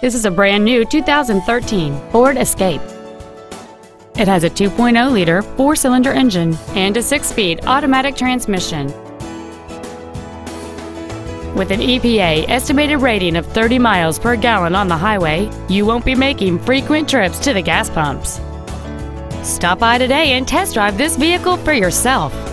This is a brand new 2013 Ford Escape. It has a 2.0-liter four-cylinder engine and a 6-speed automatic transmission. With an EPA estimated rating of 30 miles per gallon on the highway, you won't be making frequent trips to the gas pumps. Stop by today and test drive this vehicle for yourself.